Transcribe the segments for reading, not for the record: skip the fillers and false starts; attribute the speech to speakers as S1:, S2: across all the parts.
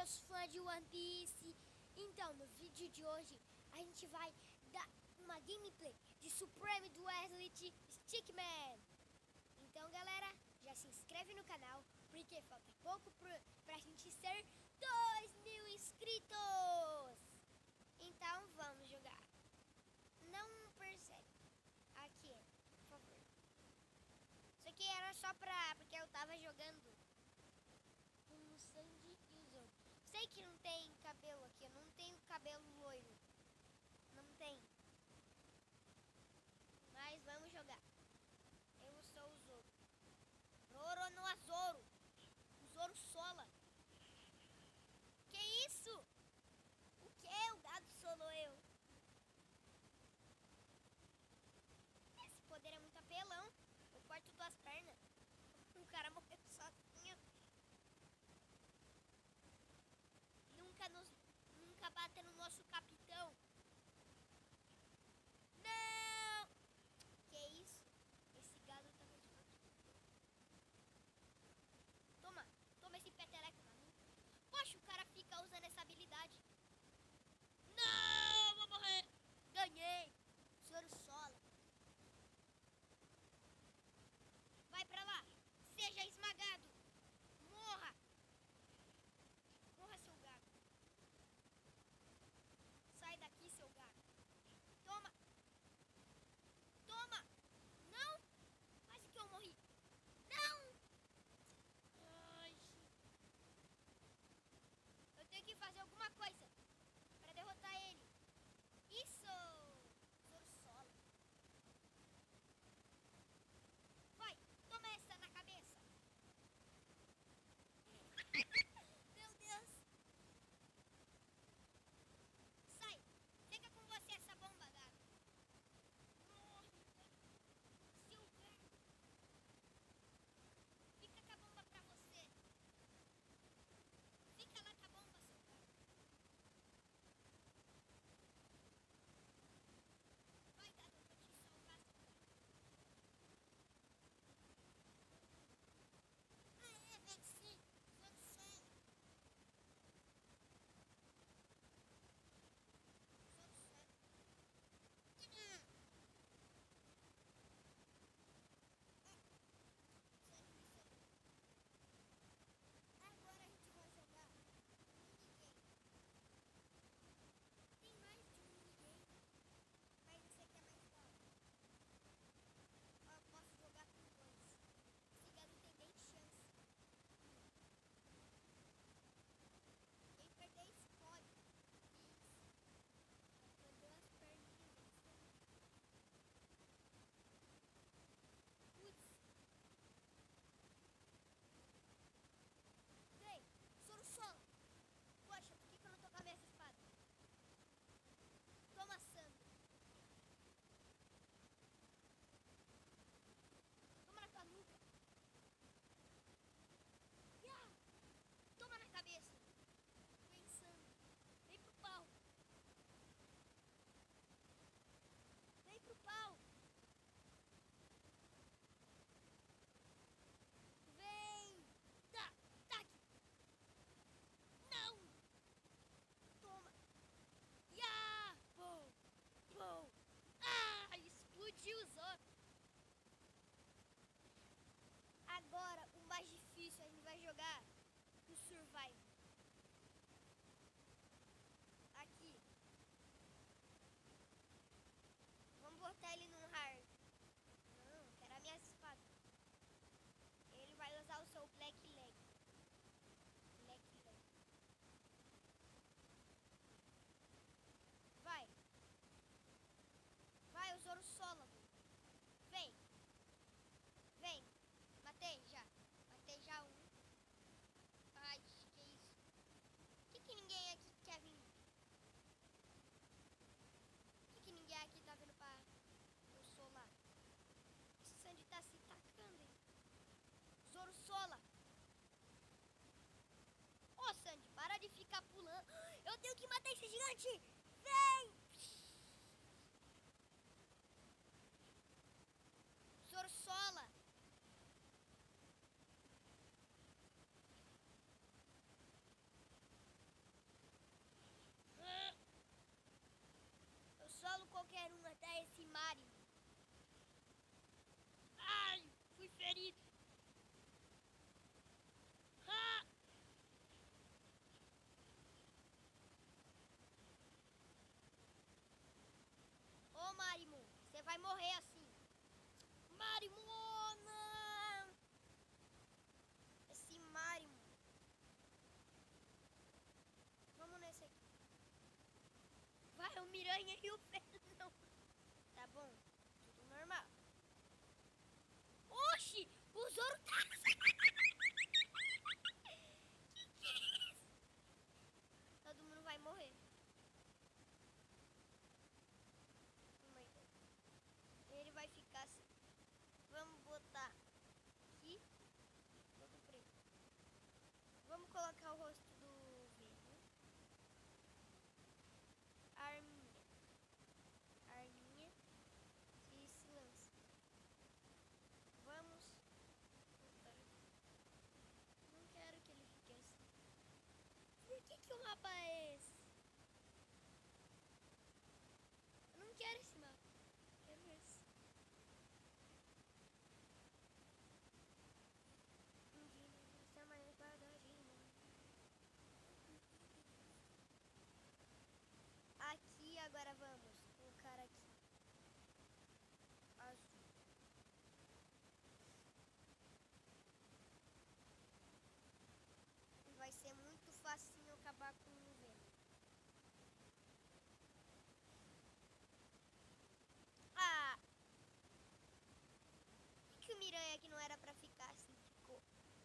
S1: nosso fã de One Piece. Então, no vídeo de hoje, a gente vai dar uma gameplay de Supreme Duelist Stickman. Então, galera, já se inscreve no canal, porque falta pouco pra gente ser 2.000 inscritos. Então, vamos jogar. Não percebe. Aqui, por favor. Isso aqui era só porque eu tava jogando com o Sandy e o Zoro. Sei que não tem cabelo aqui, eu não tenho cabelo loiro. Não tem. Mas vamos jogar. Eu sou o Zoro. Roro no Azoro. O Zoro sola. Que isso? O que? O gado solou eu. Esse poder é muito apelão. Eu corto tuas pernas. O cara morreu sozinho. Nunca bata no nosso capitão. Não! Que isso? Esse gado tá muito forte. Toma esse peteleco na mim. Poxa, o cara fica usando essa habilidade. Não, eu vou morrer. Ganhei. Zoro sola. Vai pra lá. Seja esmagado. Morra. Morra, seu gato. Sai daqui, seu gato. Toma. Toma. Não. Quase que eu morri. Não. Ai. Eu tenho que fazer alguma coisa pra derrotar ele. Isso. Zoro sola. Vai. Toma essa na cabeça. Meu Deus. Sai. Pega com você essa bomba, gato. Morre. Seu gato. Fica com a bomba pra você. Fica lá com a bomba, seu gato. Vai, gato, eu vou te salvar, seu gato. Ah, é, venci. Vencei. Agora a gente vai jogar minigame. Tem mais de um minigame, mas esse aqui é mais da hora. Eu posso jogar com dois. Esse gado tem bem chance. Quem perder escolhe. Isso. Perdeu as perninhas. Putz. Vem, Zoro sola. Poxa, por que eu não tô com a minha espada? Toma, Sandro. Toma na tua nuca. Yeah. Toma na cabeça. Vem, Sandro. Vem pro pau. Vem pro pau. Vem. Tá, tá aqui. Não. Toma. Ya! Bom. Bom. Ah, explodiu os outros. Agora, o mais difícil, a gente vai jogar no Survival. Aqui. Vamos botar ele num hard. Não, quero a minha espada. Ele vai usar o seu Black Leg. Black Leg. Vai. Vai, o Zoro sola. Vem. Vem. Matei já. Matei já um. Ai, que isso? Por que ninguém aqui quer vir? Por que ninguém aqui tá vindo pra eu solar? Esse Sandy tá se tacando, hein? Zoro sola. Ô, Sandy, para de ficar pulando. Eu tenho que matar esse gigante. Vem! Zoro sola. aranha e o Venom. Tá bom, tudo normal. Oxi, o Zoro tá... que é isso? Todo mundo vai morrer. Oh my God. Ele vai ficar assim. Vamos botar aqui. Todo preto. Vamos colocar o rosto do Venom. Arminha. Arminha de silêncio. Vamos botar aqui. Não quero que ele fique assim. Por que o mapa é esse? Eu não quero esse mapa. Quero esse. Aqui agora vamos colocar aqui azul. Vai ser muito facinho acabar com o Venom. Ah! Por que o Miranha aqui não era pra ficar assim? Ficou.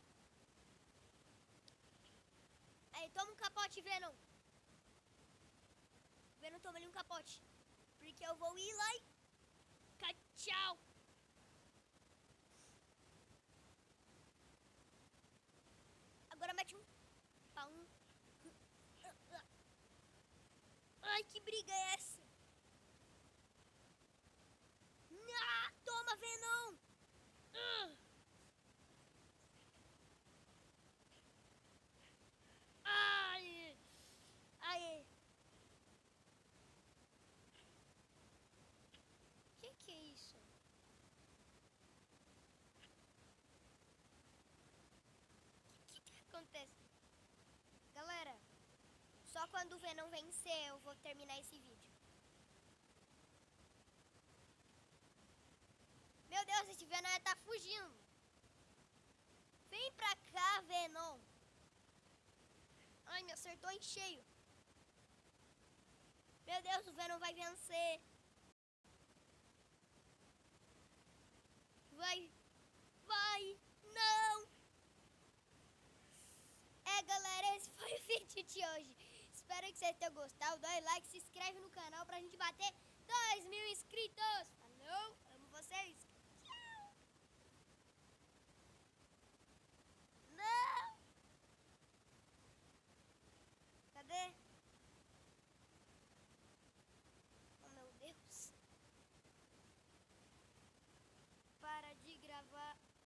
S1: Aí, toma um capote, Venom. Venom, toma ali um capote. Porque eu vou ir lá e... Tchau. Agora mete um... Ai, que briga é essa? Ah, toma, Venom. Ai. Ai. Que é isso? O que acontece? Galera, só quando o Venom vencer eu vou terminar esse vídeo. Meu Deus, esse Venom tá fugindo. Vem pra cá, Venom. Ai, me acertou em cheio. Meu Deus, o Venom vai vencer. Vai, não. É, galera, esse foi o vídeo de hoje. Espero que vocês tenham gostado. Dá like, se inscreve no canal pra gente bater 2.000 inscritos. Falou, amo vocês.